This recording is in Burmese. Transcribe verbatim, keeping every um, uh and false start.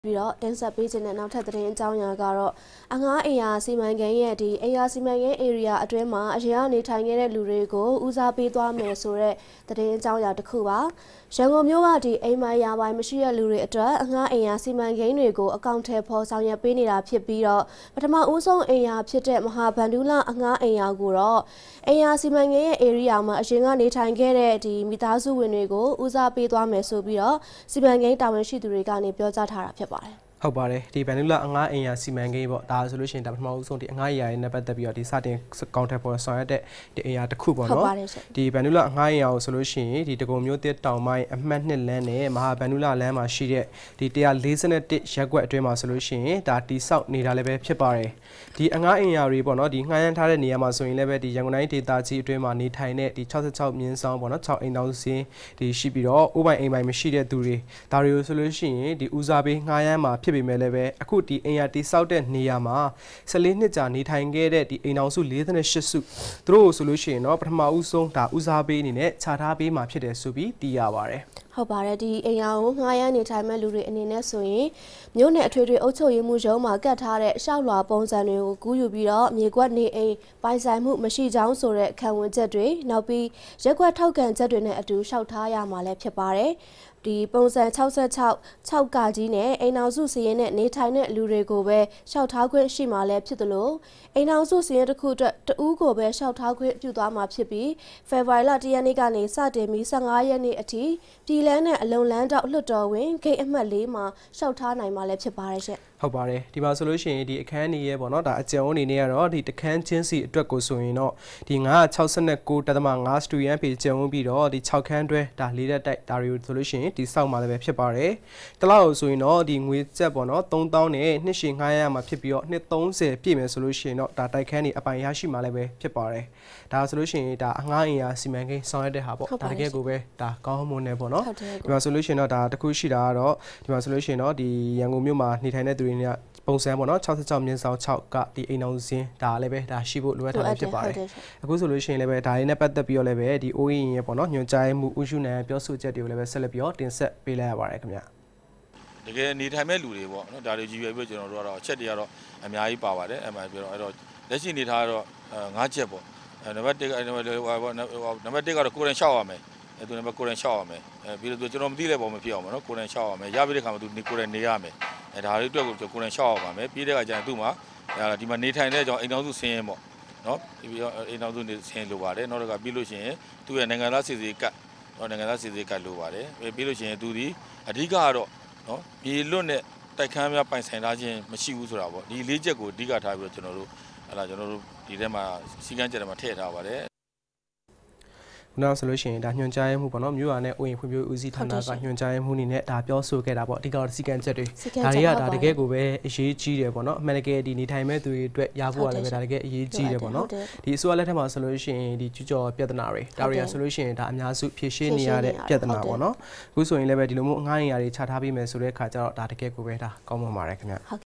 ပြီးတော့တင်ဆက်ပေးခြင်းနဲ့နောက်ထပ်သတင်းအကြောင်းအရာကတော့အငှားအိမ်ယာစီမံကိန်းရဲ့ဒီအိမ်ယာစီမံကိန်း area အတွင်းမှာအရင်ကနေထိုင်ခဲ့တဲ့လူတွေကိုဦးစားပေးသွားမယ်ဆိုတဲ့သတင်းအကြောင်းအရာတစ်ခုပါရန်ကုန်မြို့ကဒီအိမ်မယာပိုင်းမရှိတဲ့လူတွေအတွက်အငှားအိမ်ယာစီမံကိန်းတွေကိုအကောင့်ထဲပေါ်ဆောင်ရွက်ပေးနေတာဖြစ်ပြီးတော့ပထမဦးဆုံးအိမ်ယာဖြစ်တဲ့မဟာဗန္ဓုလအငှားအိမ်ယာကိုတော့အိမ်ယာစီမံကိန်းရဲ့ area မှာအရင်ကနေထိုင်ခဲ့တဲ့ဒီမိသားစုဝင်တွေကိုဦးစားပေးသွားမယ်ဆိုပြီးတော့စီမံကိန်းတာဝန်ရှိသူတွေကနေပြောကြားထားတာဖြစ်ပါတယ်ဟုတ်ပါတယ်ဒီဗန်နူလာအငှားအိမ်ယာစီမံကိန်းပေါ့ဒါဆိုလို့ရှိရင်ဒါပထမဦးဆုံးဒီအငှားအိမ်ယာရဲ့နဲ့ပတ်သက်ပြီးတော့ဒီစတင်ကောင်ထက်ပေါ်ဆောင်ရတဲ့ဒီအိမ်ယာတစ်ခုပေါ့နော်ဒီဗန်နူလာအငှားအိမ်ယာကိုဆိုလို့ရှိရင်ဒီတကုံမျိုးတစ်တောင်ပိုင်းအမှတ်နှစ်လမ်းနဲ့မဟာဗန်နူလာလမ်းမှာရှိတဲ့ဒီone hundred forty-oneရပ်ကွက်အတွင်းမှာဆိုလို့ရှိရင်ဒါတိဆောက်နေတာလည်းပဲဖြစ်ပါတယ်ဒီအငှားအိမ်ယာတွေပေါ့နော်ဒီငှားရမ်းထားတဲ့နေရာမှာဆိုရင်လည်းပဲဒီရန်ကုန်တိုင်းဒေသကြီးအတွင်းမှာနေထိုင်တဲ့ဒီsixty-sixမြင်းဆောင်ပေါ့နော်sixအိမ်တောင်စင်းဒီရှိပြီးတော့အိုးပိုင်အိမ်ပိုင်မရှိတဲ့သူတွေဒါတွေကိုဆိုလို့ရှိရင်ဒီဦးစားပေးငှားရမ်းမှာဖြစ်ပေမဲ့လည်းပဲအခုဒီအိမ်ယာတိဆောက်တဲ့နေရာမှာfourteenနှစ်ကြာနေထိုင်ခဲ့တဲ့ဒီအိမ်တောင်စုforty-eightစုသူတို့ဆိုလို့ရှိရင်တော့ပထမဦးဆုံးဒါဦးစားပေးအနေနဲ့ခြာထားပေးမှာဖြစ်တယ်ဆိုပြီးသိရပါတယ်ဟုတ်ပါတယ်ဒီအိမ်ယာကိုငှားရမ်းနေထိုင်မဲ့လူတွေအနေနဲ့ဆိုရင်မြို့နယ်အထွေထွေအုပ်ချုပ်ရေးမှုရုံးမှာကတ်ထားတဲ့ရှောက်လွာပုံစံတွေကိုကူးယူပြီးတော့မြေကွက်နေအိမ်ပိုင်ဆိုင်မှုမရှိကြောင်းဆိုတဲ့ခံဝန်ချက်တွေနောက်ပြီးရက်ကွက်ထောက်ခံချက်တွေနဲ့အတူလျှောက်ထားရမှာလည်းဖြစ်ပါတယ်ဒီပုံစံsixty-six sixကကြီးနဲ့အိမ်အောင်စုစီရင်နဲ့နေထိုင်တဲ့လူတွေကိုပဲလျှောက်ထားခွင့်ရှိမှာလည်းဖြစ်သလိုအိမ်အောင်စုစီရင်တစ်ခုအတွက်တဦးကိုပဲလျှောက်ထားခွင့်ပြုသွားမှာဖြစ်ပြီးဖေဖော်ဝါရီလoneရက်နေ့ကနေစတင်ပြီးfifteenရက်နေ့အထိပြည်လန်းနဲ့အလုံလန်းတောက်လွှတ်တော်ဝင်ဂိတ်အမှတ်fourမှာလျှောက်ထားနိုင်မှာလည်းဖြစ်ပါတယ်ရှင့်ဟုတ်ပါတယ်ဒီမှာဆိုလို့ရှိရင်ဒီအခန်းနေရဲ့ပေါ့နော်ဒါအကျုံအနေနဲ့ကတော့ဒီတခန်းချင်းစီအတွက်ကိုဆိုရင်တော့ဒီnine sixty-nine point fiveစတူရန်ပေကျုံပြီးတော့ဒီsixခန်းတွဲဒါလေးတက်တိုက်ဒါတွေကိုဆိုလို့ရှိရင်ဒီစောက်မှာလည်းပဲဖြစ်ပါတယ်တလောက်ဆိုရင်တော့ဒီငွေကျပ်ပေါ့နော်three thousandနဲ့နှစ်ရှည်ငှားရမှာဖြစ်ပြီးတော့နှစ်thirtyပြည့်မယ်ဆိုလို့ရှိရင်တော့ဒါတိုက်ခန်းနေအပိုင်ရရှိမှာလည်းပဲဖြစ်ပါတယ်ဒါဆိုလို့ရှိရင်ဒါအငှားအိမ်ယာစီမံကိန်းဆောင်ရတဲ့ဟာပေါ့ဒါတကယ်ကိုပဲဒါကောင်းမွန်နေပေါ့နော်ဒီမှာဆိုလို့ရှိရင်တော့ဒါတခုရှိတာကတော့ဒီမှာဆိုလို့ရှိရင်တော့ဒီရန်ကုန်မြို့မှာနေထိုင်တဲ့သူတွေเนี่ยပုံစံပေါ့နော်sixty-sixမြင်းဆောင်sixကဒီအိမ်အောင်စင်းဒါလည်းပဲဒါရှိဖို့လိုအပ်တာဖြစ်ပါတယ်အခုဆိုလို့ရှိရင်လည်းပဲဒါလေးနဲ့ပတ်သက်ပြီးတော့လည်းပဲဒီ O E ရဲ့ပေါ့နော်ညွှန်ကြားမှုဥရှုနယ်ပြောဆိုချက်တွေကိုလည်းပဲဆက်လက်ပြီးတော့တင်ဆက်ပေးလိုက်ရပါတယ်ခင်ဗျတကယ်နေထိုင်မဲ့လူတွေပေါ့နော်ဒါတွေကြီးရွယ်ပြီးကျွန်တော်တို့ကတော့အချက်တွေကတော့အများကြီးပါပါတယ်အဲ့မှာပြောတော့အဲ့တော့လက်ရှိနေထားတော့fiveချက်ပေါ့နံပါတ်oneကနံပါတ်oneကတော့ကိုယ်တိုင်ရှောက်ရမယ်အဲ့သူနံပါတ်ကိုယ်တိုင်ရှောက်ရမယ်အဲပြီးတော့ကျွန်တော်မသိတဲ့ပုံမဖြစ်အောင်ပေါ့နော်ကိုယ်တိုင်ရှောက်ရမယ်ရပြီးတဲ့ခါမှာသူကိုယ်တိုင်နေရမယ်အဲဒါလေးအတွက်ကိုကိုယ်တိုင်ရှောက်ရပါမယ်ပြီးတဲ့ခါကျရင်သူ့မှာဒီမှာနေထိုင်တဲ့ကြောင့်အိမ်တော်စုဆင်းရဲပေါ့နော်ပြီးတော့အိမ်တော်စုနေဆင်းလိုပါတယ်နောက်တော့ပြီးလို့ရှိရင်သူ့ရဲ့နိုင်ငံသားစီစီကတ်နော်နိုင်ငံသားစီစီကတ်လိုပါတယ်ပြီးလို့ရှိရင်သူဒီအဓိကကတော့နော်မြေလွတ်နဲ့တိုက်ခန်းများပိုင်ဆိုင်ထားခြင်းမရှိဘူးဆိုတာပေါ့ဒီလေးချက်ကိုအဓိကထားပြီးတော့ကျွန်တော်တို့အဲ့ဒါကျွန်တော်တို့ဒီထဲမှာစီကန်းချက်တွေမှာထည့်ထားပါတယ်ခုနကဆိုလို့ရှိရင်ဒါညွှန်ကြားမှုပေါ့နော်မြို့ရနဲ့အိုရင်ဖွံ့ဖြိုးဦးစီးဌာနကညွှန်ကြားမှုအနေနဲ့ဒါပြောဆိုခဲ့တာပေါ့အဓိကတော့စီကံချက်တွေဒါတွေကဒါတကယ်ကိုပဲအရေးကြီးတယ်ပေါ့နော်အမှန်တကယ်ဒီနေထိုင်မဲ့သူတွေအတွက်ရဖို့ကလည်းပဲဒါတကယ်အရေးကြီးတယ်ပေါ့နော်ဒီအစိုးရလက်ထက်မှာဆိုလို့ရှိရင်ဒီကျူကျော်ပြဿနာတွေဒါတွေကဆိုလို့ရှိရင်ဒါအများစုဖြေရှင်းနေရတဲ့ပြဿနာပေါ့နော်အခုဆိုရင်လည်းပဲဒီလိုမျိုးအငှားအိမ်ယာတွေချထားပေးမယ်ဆိုတဲ့အခါကျတော့ဒါတကယ်ကိုပဲဒါကောင်းမှပါတယ်ခင်ဗျ